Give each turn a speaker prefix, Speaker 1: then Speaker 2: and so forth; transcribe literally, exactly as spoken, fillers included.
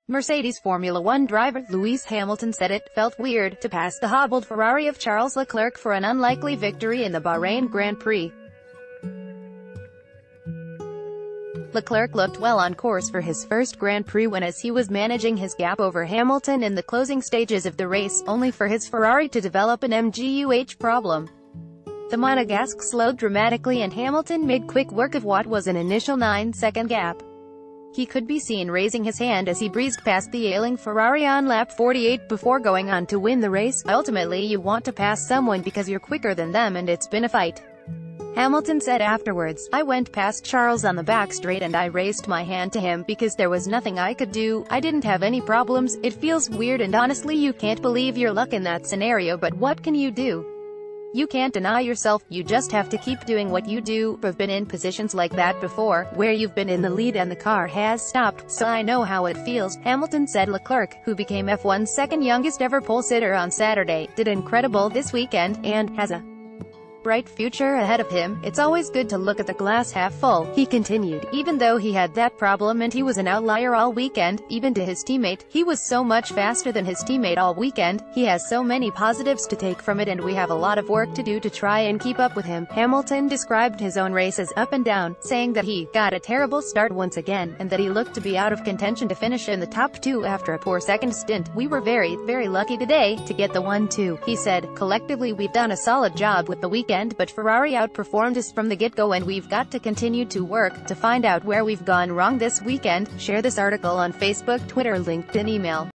Speaker 1: Mercedes Formula One driver Lewis Hamilton said it felt weird to pass the hobbled Ferrari of Charles Leclerc for an unlikely victory in the Bahrain Grand Prix. Leclerc looked well on course for his first Grand Prix win as he was managing his gap over Hamilton in the closing stages of the race, only for his Ferrari to develop an M G U H problem. The Monegasque slowed dramatically and Hamilton made quick work of what was an initial nine second gap. He could be seen raising his hand as he breezed past the ailing Ferrari on lap forty-eight before going on to win the race. Ultimately, you want to pass someone because you're quicker than them and it's been a fight. Hamilton said afterwards, "I went past Charles on the back straight and I raised my hand to him because there was nothing I could do. I didn't have any problems. It feels weird and honestly you can't believe your luck in that scenario, but what can you do? You can't deny yourself, you just have to keep doing what you do. I've been in positions like that before, where you've been in the lead and the car has stopped, so I know how it feels." Hamilton said Leclerc, who became F one's second youngest ever pole sitter on Saturday, did incredible this weekend, and has a bright future ahead of him. "It's always good to look at the glass half full," he continued. "Even though he had that problem and he was an outlier all weekend, even to his teammate, he was so much faster than his teammate all weekend. He has so many positives to take from it and we have a lot of work to do to try and keep up with him." Hamilton described his own race as up and down, saying that he got a terrible start once again, and that he looked to be out of contention to finish in the top two after a poor second stint. "We were very, very lucky today to get the one two, he said. "Collectively we've done a solid job with the weekend, but Ferrari outperformed us from the get-go and we've got to continue to work to find out where we've gone wrong this weekend." Share this article on Facebook, Twitter, LinkedIn, email.